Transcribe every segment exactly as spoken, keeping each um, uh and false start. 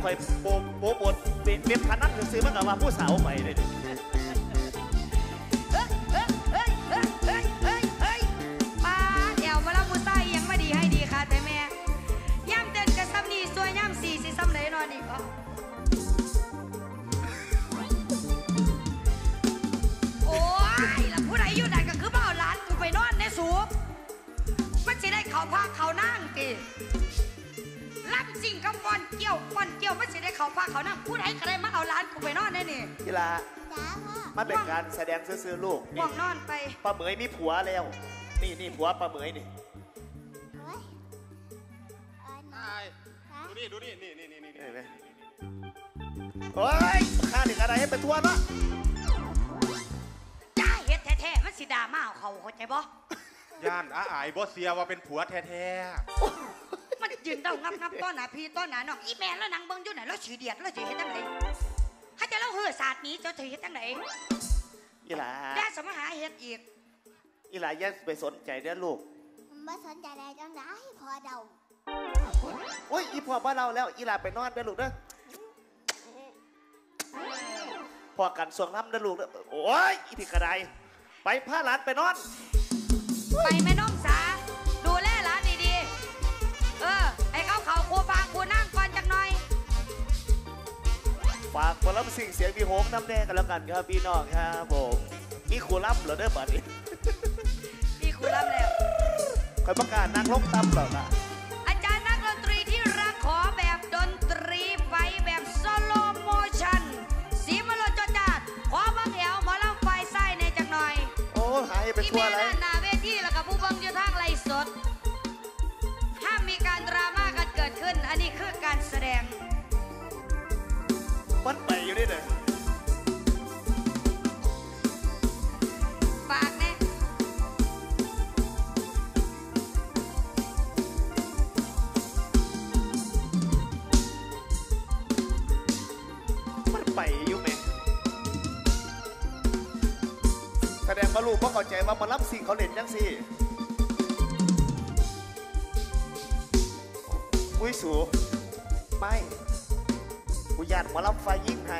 คอยโปโปบดเป็นเป็นพนักซื้อมันกับว่าผู้สาวไปเลยเฮ้ยเฮ้ยเฮ้ยเฮ้ยเฮ้ยเฮ้ยเฮ้ยป้าเดี๋ยวมาแล้วมูใต้ยังไม่ดีให้ดีค่ะแต่แม่ย่ำเดินกับซ้ำนี่สวยย่ำสี่สิซ้ำไหนนอนอีกอ๋อโอ้ยแล้วผู้ใดอยู่ไหนก็คือเบาหลานกูไปนอนในสูบมันจะได้เขาพาเขานั่งตีรับจริงกับฟอนเกี่ยวฟอนเกี่ยวมันจะได้เขาพาเขานั่งผู้ใดก็ได้มาเอาหลานกูไปนอนได้นี่กีฬามันเป็นการแสดงซื่อๆลูกว่างนอนไปป้าเหมยมีผัวแล้วนี่นี่ผัวป้าเหมยนี่ดูนี่ดูนี่นี่นี่นี่นี่นี่โอ้ยข้าหนึ่งอะไรให้เป็นทัวร์เนาะจ้าเฮ็ดแท้ๆมันสิดามาเอาเขาเข้าใจบ่ย่านอาอายบอสเซียว่าเป็นผัวแท้ๆมันยืนเดางับงับต้อนหนาพี่ต้อนหนาน้องอีแม่แล้วนางเบิ้งอยู่ไหนแล้วฉีเดียดแล้วฉีเฮ็ดตั้งไหนถ้าจะเล่าเฮือศาสตร์นี้เจ้าถือเฮ็ดตั้งไหนอีหล่าได้สมหาเฮ็ดอีกอีหล่าแย่ไปสนใจเด้อลูกไม่สนใจอะไรจังได้พอเดาโอ้ยอีพ่อบ้านเราแล้วอีหล่าไปนอนเด้อลูกเด้อพอกันส่วงน้ำเด้อลูกเด้อโอ้ยอีพี่กระไดไปพาหลานไปนอนไปแม่น้องสาดูแลหลานดีๆเออไอ้เขาเขาครูฟังครูนั่งก่อนจักหน่อยฝากคนรับสิ่งเสียงมีโฮมน้ำแดงกันแล้วกันครับพี่น้องครับผมมีครูรับเหรอเด้อบัดนี้มีครูรับแล้วคอยประกาศนางลบตั้มเหรอนะอาจารย์นักดนตรีที่รักขอแบบดนตรีไฟแบบโซโลโมชั่นสีมรจจัดขอบังแอวหมอลำไฟไส้ในจักหน่อยโอ้หายไปทั่วเลยหน้าเวทีแล้วกับผู้บังอยู่ทางไลฟ์สดห้ามมีการดราม่ากันเกิดขึ้นอันนี้คือการแสดงมันไปอยู่นี่เลยฝากแน่มันไปอยู่ไหมแสดงว่าลูกพ่อเข้าใจว่ามันรับสิ่งเขาเล่นยังสิอุ้ยสูไม่กูยันมารับไฟยิ่งให้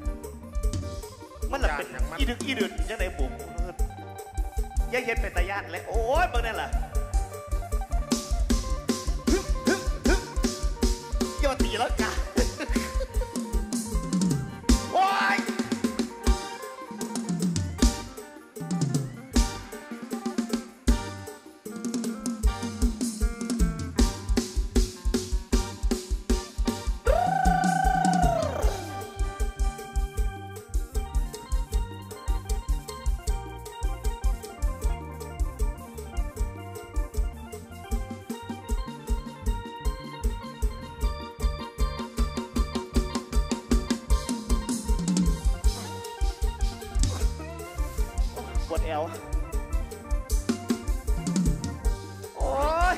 มันหลับเป็นอีดึกอีดึกยังไงบุ๋มยังเห็นเป็นตาญาติเลยโอ้ยเบิ่งนั่นล่ะฮึฮึฮึยอดตีแล้วกันโอ้ยปวดแอวโอ้ย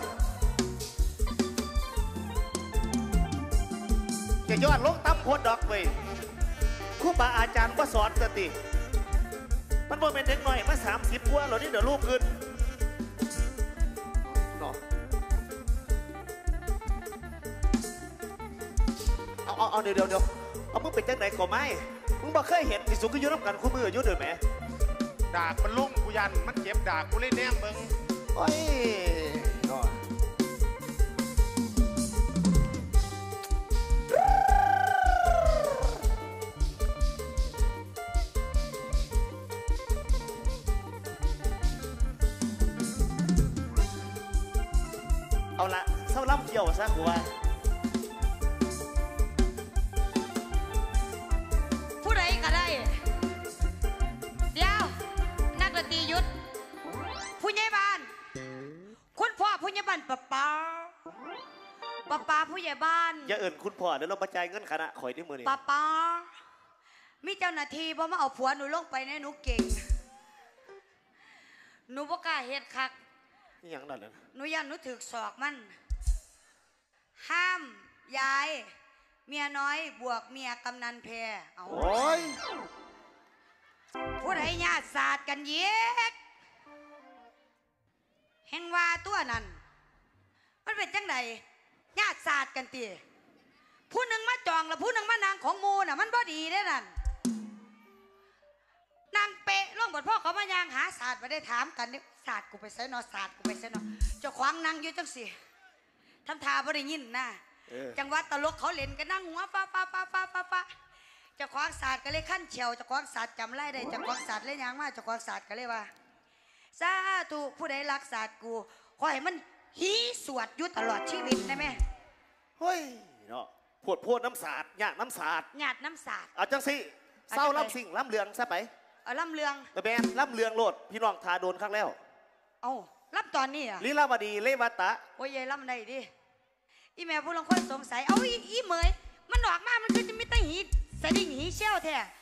จะยอดลงตั้มโคตรดอกเว้ยครูบาอาจารย์ก็สอนสติมันบ่เป็นเด็กหน่อยมาสามสิบกว่าหรอนี่เดี๋ยวลูกขึ้นเนาะเอาเอาเอาเดี๋ยวเดี๋ยวเดี๋ยวเอามึงเป็นจังไหนก่อไหมมึงบ่เคยเห็นที่สุกอยู่น้ำกันคู่มืออยู่เดือดไหมดากมันลุ่มกูยันมันเจ็บดากกูเล่นแนมมึงโอ้ยเอาละเศร้าล่ำเกี่ยวซะกูว่าผู้ใดก็ได้เดี๋ยวนักดนตรียุทธผู้ใหญ่บ้านคุณพ่อผู้ใหญ่บ้านป้าป้าป้าป้าผู้ใหญ่บ้านอย่าเอิ่นคุณพ่อเดี๋ยวเรามาจ่ายเงินคณะข่อยที่มือนี่ป้าป้ามีเจ้าหน้าที่บ่มาเอาผัวหนูลงไปในหนูเก่งหนูบ่กล้าเฮ็ดคักนี่ยังนั่นเลยหนูยันหนูถือศอกมันห้ามยายเมียน้อยบวกเมียกำนันแพรเอาโอ้ยพูดให้ญาติศาสตร์กันเย็กเห็นว่าตัวนั้นมันเป็นจังไดญาติศาสตร์กันตีผู้หนึ่งมาจองแล้วผู้หนึ่งมานางของหมูน่ะมันบ่ดีได้นั่นนางเปะล่องบทพ่อเขามายางหาศาสตร์มาได้ถามกันนี่ศาสตร์กูไปใส่นอศาสตร์กูไปใส่นอเจ้าขวางนางอยู่จังสิทำทาบ่ได้ยินนะจังหวัดตลกเขาเล่นกันนั่งหัวฟ้าฟ้าฟ้าฟ้าฟ้าฟ้าเจ้าขวางศาสตร์ก็เลยขั้นเฉียวเจ้าขวางศาสตร์จำไรได้เจ้าขวางศาสตร์เลยยางมาเจ้าขวางศาสตร์ก็เลยว่าสาธุผู้ใดรักศาสตร์กูขอให้มันหีสวดอยู่ตลอดชีวิตได้ไหมเฮ้ยเนาะพวดพวดน้ำสาดยากน้ำสาดหยาดน้ำศาสตร์เอาจังสิเศร้าล่ำสิ่งล่ำเลืองซะไปเอาล่ำเลืองแต่แมนล่ำเลืองโลดพี่น้องทาโดนครั้งแล้วเอาล่ำตอนนี้อ่ะลีลาวดีเลวตะโอ้ยยายล่ำได้ดิอีแม่ผู้ลางคนสงสัยเอาอีอีเหมยมันออกมามันคือจะไม่ต้องหีสะดิ่งหีเชี่ยวแท้